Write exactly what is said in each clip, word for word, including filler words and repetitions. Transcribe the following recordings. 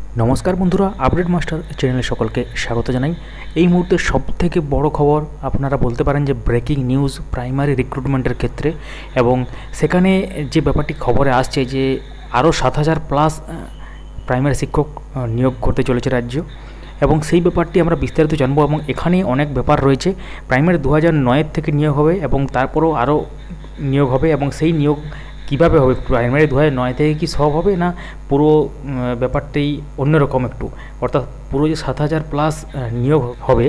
नमस्कार बंधुरा update master channel सकल के स्वागत जानाई। এই মুহূর্তে সবথেকে বড় খবর আপনারা বলতে পারেন যে ব্রেকিং নিউজ প্রাইমারি রিক্রুটমেন্টের ক্ষেত্রে, এবং সেখানে যে ব্যাপারটি খবরে আসছে যে আরও সাত হাজার প্লাস প্রাইমারি শিক্ষক নিয়োগ করতে চলেছে রাজ্য, এবং সেই ব্যাপারটি আমরা বিস্তারিত জানবো। এবং এখানে অনেক ব্যাপার রয়েছে। প্রাইমারি দু হাজার নয়ের থেকে নিয়োগ হবে এবং তারপরেও আরও নিয়োগ হবে, এবং সেই নিয়োগ কীভাবে হবে, প্রাইমারি দু হাজার নয় থেকে কি সব হবে না পুরো ব্যাপারটাই অন্যরকম একটু, অর্থাৎ পুরো যে সাত হাজার প্লাস নিয়োগ হবে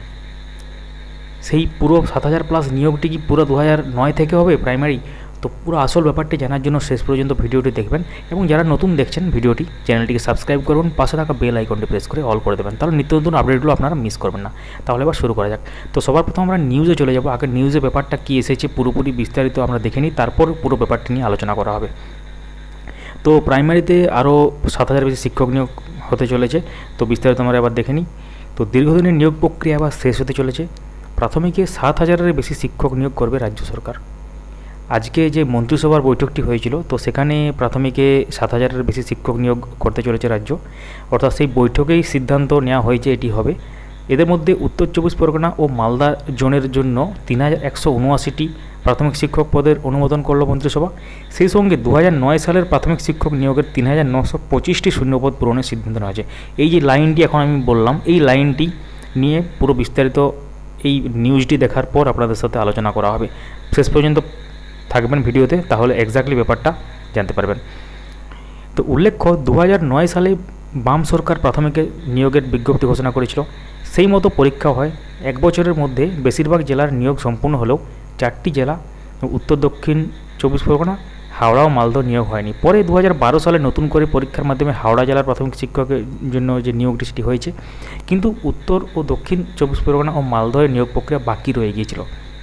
সেই পুরো সাত হাজার প্লাস নিয়োগটি কি পুরো দু হাজার নয় থেকে হবে প্রাইমারি। তো পুরো আসল ব্যাপারটি জানার জন্য শেষ পর্যন্ত ভিডিওটি দেখবেন, এবং যারা নতুন দেখছেন ভিডিওটি চ্যানেলটিকে সাবস্ক্রাইব করবেন, পাশে থাকা বেল আইকনটি প্রেস করে অল করে দেবেন, তাহলে নিত্য নতুন আপডেটগুলো আপনারা মিস করবেন না। তাহলে এবার শুরু করা যাক। তো সবার প্রথম আমরা নিউজে চলে যাব। আগে নিউজে ব্যাপারটা কী এসেছে পুরোপুরি বিস্তারিত আমরা দেখে নিই, তারপর পুরো ব্যাপারটি নিয়ে আলোচনা করা হবে। তো প্রাইমারিতে আরও সাত হাজার বেশি শিক্ষক নিয়োগ হতে চলেছে, তো বিস্তারিত আমরা এবার দেখে নিই। তো দীর্ঘদিনের নিয়োগ প্রক্রিয়া আবার শেষ হতে চলেছে। প্রাথমিকে সাত হাজারের বেশি শিক্ষক নিয়োগ করবে রাজ্য সরকার। আজকে যে মন্ত্রিসভার বৈঠকটি হয়েছিল, তো সেখানে প্রাথমিকে সাত হাজারের বেশি শিক্ষক নিয়োগ করতে চলেছে রাজ্য, অর্থাৎ সেই বৈঠকেই সিদ্ধান্ত নেওয়া হয়েছে এটি হবে। এদের মধ্যে উত্তর চব্বিশ পরগনা ও মালদা জোনের জন্য তিন হাজার একশো উনআশিটি প্রাথমিক শিক্ষক পদের অনুমোদন করল মন্ত্রিসভা। সেই সঙ্গে দু হাজার নয় সালের প্রাথমিক শিক্ষক নিয়োগের তিন হাজার নশো পঁচিশটি শূন্যপদ পূরণের সিদ্ধান্ত নেওয়া হয়েছে। এই যে লাইনটি এখন আমি বললাম, এই লাইনটি নিয়ে পুরো বিস্তারিত এই নিউজটি দেখার পর আপনাদের সাথে আলোচনা করা হবে। শেষ পর্যন্ত থাকবেন ভিডিওতে, তাহলে এক্স্যাক্টলি ব্যাপারটা জানতে পারবেন। তো উল্লেখ্য, দু হাজার নয় সালে বাম সরকার প্রাথমিকে নিয়োগের বিজ্ঞপ্তি ঘোষণা করেছিল। সেই মতো পরীক্ষা হয়। এক বছরের মধ্যে বেশিরভাগ জেলার নিয়োগ সম্পূর্ণ হলেও চারটি জেলা উত্তর দক্ষিণ চব্বিশ পরগনা, হাওড়া ও মালদহ নিয়োগ হয়নি। পরে দু হাজার বারো সালে নতুন করে পরীক্ষার মাধ্যমে হাওড়া জেলার প্রাথমিক শিক্ষকের জন্য যে নিয়োগটি সেটি হয়েছে, কিন্তু উত্তর ও দক্ষিণ চব্বিশ পরগনা ও মালদহের নিয়োগ প্রক্রিয়া বাকি রয়ে গিয়েছিল।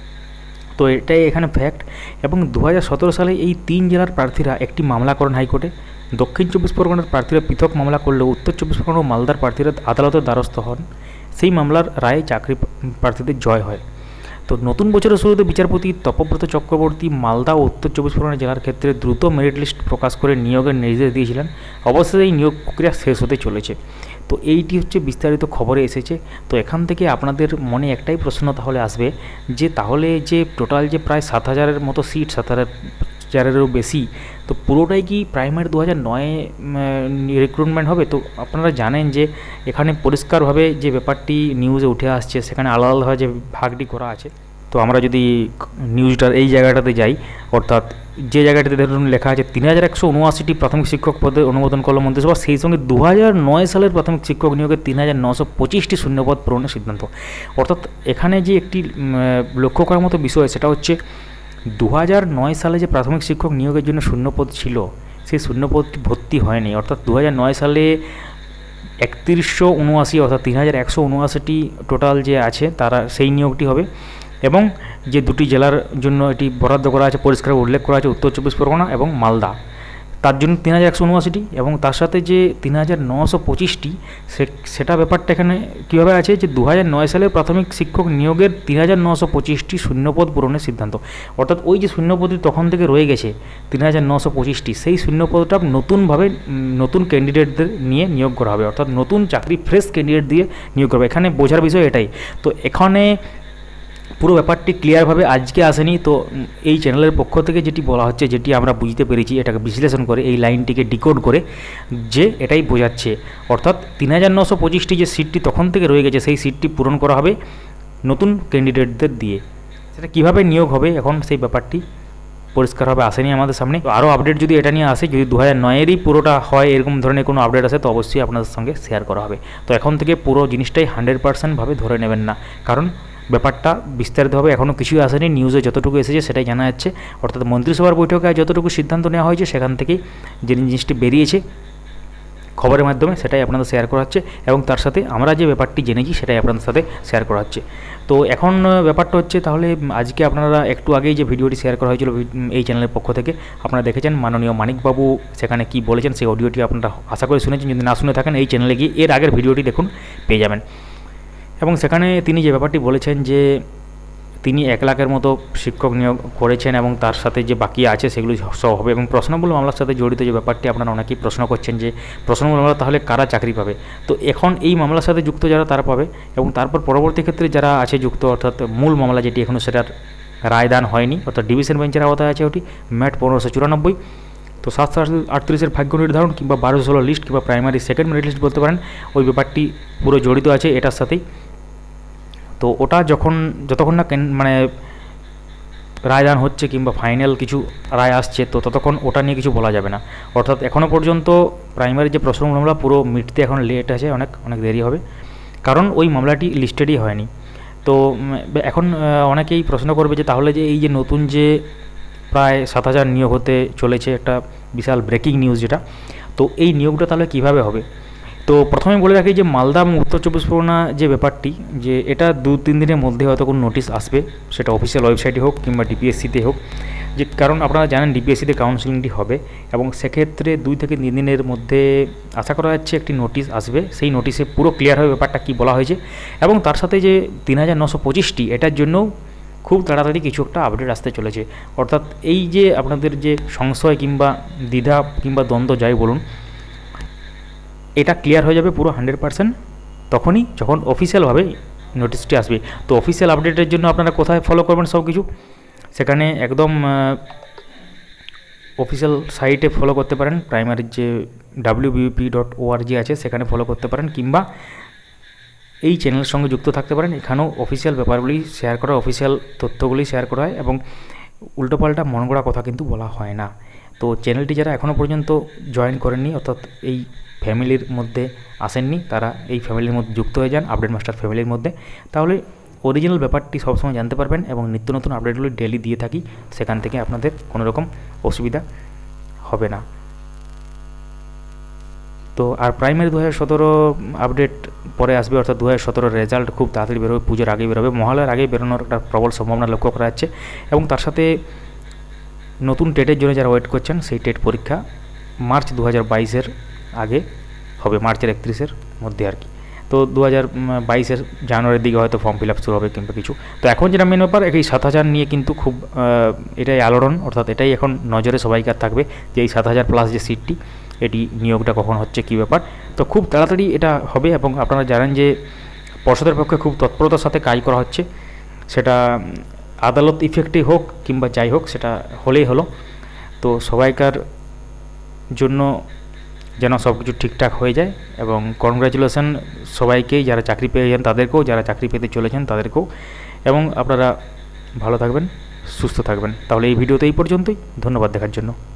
তো এটাই এখানে ফ্যাক্ট। এবং দু হাজার সতেরো সালে এই তিন জেলার প্রার্থীরা একটি মামলা করেন হাইকোর্টে। দক্ষিণ চব্বিশ পরগনার প্রার্থীরা পৃথক মামলা করলেও উত্তর চব্বিশ পরগনা ও মালদার প্রার্থীরা আদালতের দ্বারস্থ হন। সেই মামলার রায়ে চাকরি প্রার্থীদের জয় হয়। তো নতুন বছরের শুরুতে বিচারপতি তপব্রত চক্রবর্তী মালদা ও উত্তর চব্বিশ পরগনা জেলার ক্ষেত্রে দ্রুত মেরিট লিস্ট প্রকাশ করে নিয়োগের নির্দেশ দিয়েছিলেন। অবশ্যই এই নিয়োগ প্রক্রিয়া শেষ হতে চলেছে। তো এইটি হচ্ছে বিস্তারিত খবরে এসেছে। তো এখান থেকে আপনাদের মনে একটাই প্রশ্ন তাহলে আসবে যে তাহলে যে টোটাল যে প্রায় সাত হাজারের মতো সিট, সাত হাজার চারেরও বেশি, তো পুরোটাই কি প্রাইমারি দু হাজার নয়ে রিক্রুটমেন্ট হবে? তো আপনারা জানেন যে এখানে পরিষ্কারভাবে যে ব্যাপারটি নিউজে উঠে আসছে, সেখানে আলাদা আলাদাভাবে যে ভাগটি করা আছে। তো আমরা যদি নিউজটার এই জায়গাটাতে যাই, অর্থাৎ যে জায়গাটিতে ধরুন লেখা আছে তিন হাজার একশো উনআশিটি প্রাথমিক শিক্ষক পদে অনুমোদন করল মন্ত্রিসভা, সেই সঙ্গে দু হাজার নয় সালের প্রাথমিক শিক্ষক নিয়োগের তিন হাজার নশো পঁচিশটি শূন্যপদ পূরণের সিদ্ধান্ত। অর্থাৎ এখানে যে একটি লক্ষ্য করার মতো বিষয়, সেটা হচ্ছে দু হাজার নয় সালে যে প্রাথমিক শিক্ষক নিয়োগের জন্য শূন্যপদ ছিল, সেই শূন্যপদটি ভর্তি হয়নি। অর্থাৎ দু হাজার নয় সালে একত্রিশশো উনআশি অর্থাৎ তিন হাজার একশো উনআশিটি টোটাল যে আছে তারা সেই নিয়োগটি হবে। এবং যে দুটি জেলার জন্য এটি বরাদ্দ করা আছে, পরিষ্কার উল্লেখ করা আছে উত্তর চব্বিশ পরগনা এবং মালদা, তার জন্য তিন হাজার একশো উনআশিটি, এবং তার সাথে যে তিন হাজার নশো পঁচিশটি সেটা ব্যাপারটা এখানে কীভাবে আছে যে দু হাজার নয় সালের প্রাথমিক শিক্ষক নিয়োগের তিন হাজার নশো পঁচিশটি শূন্যপদ পূরণের সিদ্ধান্ত। অর্থাৎ ওই যে শূন্যপদটি তখন থেকে রয়ে গেছে তিন হাজার নশো পঁচিশটি, সেই শূন্যপদটা নতুনভাবে নতুন ক্যান্ডিডেটদের নিয়ে নিয়োগ করা হবে, অর্থাৎ নতুন চাকরি ফ্রেশ ক্যান্ডিডেট দিয়ে নিয়োগ করবে। এখানে বোঝার বিষয় এটাই। তো এখানে পুরো ব্যাপারটি ক্লিয়ারভাবে আজকে আসেনি। তো এই চ্যানেলের পক্ষ থেকে যেটি বলা হচ্ছে, যেটি আমরা বুঝতে পেরেছি, এটাকে বিশ্লেষণ করে এই লাইনটিকে ডিকোড করে, যে এটাই বোঝাচ্ছে অর্থাৎ তিন হাজার নশো পঁচিশটি যে সিটটি তখন থেকে রয়ে গেছে, সেই সিটটি পূরণ করা হবে নতুন ক্যান্ডিডেটদের দিয়ে। সেটা কীভাবে নিয়োগ হবে এখন সেই ব্যাপারটি পরিষ্কারভাবে আসেনি আমাদের সামনে। তো আরও আপডেট যদি এটা নিয়ে আসে, যদি দু হাজার নয়েরই পুরোটা হয়, এরকম ধরনের কোনো আপডেট আসে, তো অবশ্যই আপনাদের সঙ্গে শেয়ার করা হবে। তো এখন থেকে পুরো জিনিসটাই হান্ড্রেড পার্সেন্টভাবে ধরে নেবেন না, কারণ ব্যাপারটা বিস্তারিতভাবে এখনও কিছুই আসেনি। নিউজে যতটুকু এসেছে সেটাই জানা যাচ্ছে, অর্থাৎ মন্ত্রিসভার বৈঠকে যতটুকু সিদ্ধান্ত নেওয়া হয়েছে সেখান থেকেই যে জিনিসটি বেরিয়েছে খবরের মাধ্যমে, সেটাই আপনাদের শেয়ার করা হচ্ছে, এবং তার সাথে আমরা যে ব্যাপারটি জেনেছি সেটাই আপনাদের সাথে শেয়ার করা হচ্ছে। তো এখন ব্যাপারটা হচ্ছে, তাহলে আজকে আপনারা একটু আগেই যে ভিডিওটি শেয়ার করা হয়েছিল এই চ্যানেলের পক্ষ থেকে, আপনারা দেখেছেন মাননীয় মানিকবাবু সেখানে কি বলেছেন, সেই অডিওটি আপনারা আশা করে শুনেছেন। যদি না শুনে থাকেন এই চ্যানেলে গিয়ে এর আগের ভিডিওটি দেখুন, পেয়ে যাবেন। এবং সেখানে তিনি যে ব্যাপারটি বলেছেন যে তিনি এক লাখের মতো শিক্ষক নিয়োগ করেছেন এবং তার সাথে যে বাকি আছে সেগুলি সব হবে। এবং প্রশ্নমূল মামলার সাথে জড়িত যে ব্যাপারটি আপনারা অনেকেই প্রশ্ন করছেন যে প্রশ্নমূল মামলা তাহলে কারা চাকরি পাবে, তো এখন এই মামলার সাথে যুক্ত যারা তারা পাবে, এবং তারপর পরবর্তী ক্ষেত্রে যারা আছে যুক্ত অর্থাৎ মূল মামলা যেটি এখনও সেটার রায়দান হয়নি অর্থাৎ ডিভিশন বেঞ্চের আওতায় আছে ওটি ম্যাট পনেরোশো চুরানব্বই, তো সাতশো আটত্রিশের ভাগ্য নির্ধারণ কিংবা বারোশো ষোলো লিস্ট কিংবা প্রাইমারি সেকেন্ড মেরিট লিস্ট বলতে পারেন, ওই ব্যাপারটি পুরো জড়িত আছে এটার সাথেই। তো ওটা যখন যতক্ষণ না মানে রায়দান হচ্ছে কিংবা ফাইনাল কিছু রায় আসছে, তো ততক্ষণ ওটা নিয়ে কিছু বলা যাবে না। অর্থাৎ এখনও পর্যন্ত প্রাইমারি যে প্রশ্ন মামলা পুরো মিটতে এখন লেট আছে, অনেক অনেক দেরি হবে, কারণ ওই মামলাটি লিস্টেডই হয়নি। তো এখন অনেকেই প্রশ্ন করবে যে তাহলে যে এই যে নতুন যে প্রায় সাত হাজার নিয়োগ হতে চলেছে, একটা বিশাল ব্রেকিং নিউজ যেটা, তো এই নিয়োগটা তাহলে কীভাবে হবে। তো প্রথমে বলে রাখি যে মালদা এবং উত্তর চব্বিশ পরগনা যে ব্যাপারটি, যে এটা দু তিন দিনের মধ্যে হয়তো কোনো নোটিশ আসবে, সেটা অফিসিয়াল ওয়েবসাইটে হোক কিংবা ডিপিএসসিতে হোক, যে কারণ আপনারা জানেন ডিপিএসসিতে কাউন্সেলিংটি হবে এবং সেক্ষেত্রে দুই থেকে তিন দিনের মধ্যে আশা করা যাচ্ছে একটি নোটিশ আসবে। সেই নোটিশে পুরো ক্লিয়ার হবে ব্যাপারটা কী বলা হয়েছে, এবং তার সাথে যে তিন হাজার নশো পঁচিশটি এটার জন্যও খুব তাড়াতাড়ি কিছু একটা আপডেট আসতে চলেছে। অর্থাৎ এই যে আপনাদের যে সংশয় কিংবা দ্বিধা কিংবা দ্বন্দ্ব যাই বলুন, এটা ক্লিয়ার হয়ে যাবে পুরো হান্ড্রেড পার্সেন্ট তখনই যখন অফিসিয়ালভাবে নোটিশটি আসবে। তো অফিসিয়াল আপডেটের জন্য আপনারা কোথায় ফলো করবেন সব কিছু, সেখানে একদম অফিসিয়াল সাইটে ফলো করতে পারেন, প্রাইমারির যে ডাব্লিউ বিউপি ডট ওআরজি আছে সেখানে ফলো করতে পারেন, কিংবা এই চ্যানেলের সঙ্গে যুক্ত থাকতে পারেন। এখানেও অফিসিয়াল ব্যাপারগুলি শেয়ার করা, অফিসিয়াল তথ্যগুলি শেয়ার করা হয় এবং উল্টোপাল্টা মন গড়া কথা কিন্তু বলা হয় না। তো চ্যানেলটি যারা এখনও পর্যন্ত জয়েন করেননি অর্থাৎ এই ফ্যামিলির মধ্যে আসেননি, তারা এই ফ্যামিলির মধ্যে যুক্ত হয়ে যান, আপডেট মাস্টার ফ্যামিলির মধ্যে, তাহলে অরিজিনাল ব্যাপারটি সবসময় জানতে পারবেন এবং নিত্য নতুন আপডেটগুলি ডেলি দিয়ে থাকি, সেখান থেকে আপনাদের কোনো রকম অসুবিধা হবে না। তো আর প্রাইমারি দু হাজার সতেরো আপডেট পরে আসবে, অর্থাৎ দু হাজার সতেরোর রেজাল্ট খুব তাড়াতাড়ি বেরোবে, পুজোর আগেই বেরোবে, মহালয়ার আগেই বেরোনোর একটা প্রবল সম্ভাবনা লক্ষ্য করা যাচ্ছে। এবং তার সাথে নতুন টেটের জন্য যারা ওয়েট করছেন, সেই টেট পরীক্ষা মার্চ দু হাজার বাইশের আগে হবে, মার্চের একত্রিশের মধ্যে আর কি। তো দু হাজার বাইশের জানুয়ারির দিকে হয়তো ফর্ম ফিল আপ শুরু হবে কিংবা কিছু। তো এখন যেটা মেন ব্যাপার, এই সাত হাজার নিয়ে কিন্তু খুব এটাই আলোড়ন, অর্থাৎ এটাই এখন নজরে সবাইকার থাকবে যে এই সাত হাজার প্লাস যে সিটটি, এটি নিয়োগটা কখন হচ্ছে কী ব্যাপার। তো খুব তাড়াতাড়ি এটা হবে এবং আপনারা জানেন যে পর্ষদের পক্ষে খুব তৎপরতার সাথে কাজ করা হচ্ছে, সেটা আদালত ইফেক্টে হোক কিংবা যাই হোক, সেটা হলেই হলো। তো সবাইকার জন্য যেন সব কিছু ঠিকঠাক হয়ে যায় এবং কনগ্র্যাচুলেশন সবাইকেই, যারা চাকরি পেয়েছেন তাদেরকেও, যারা চাকরি পেতে চলেছেন তাদেরকেও, এবং আপনারা ভালো থাকবেন, সুস্থ থাকবেন। তাহলে এই ভিডিওতে এই পর্যন্তই, ধন্যবাদ দেখার জন্য।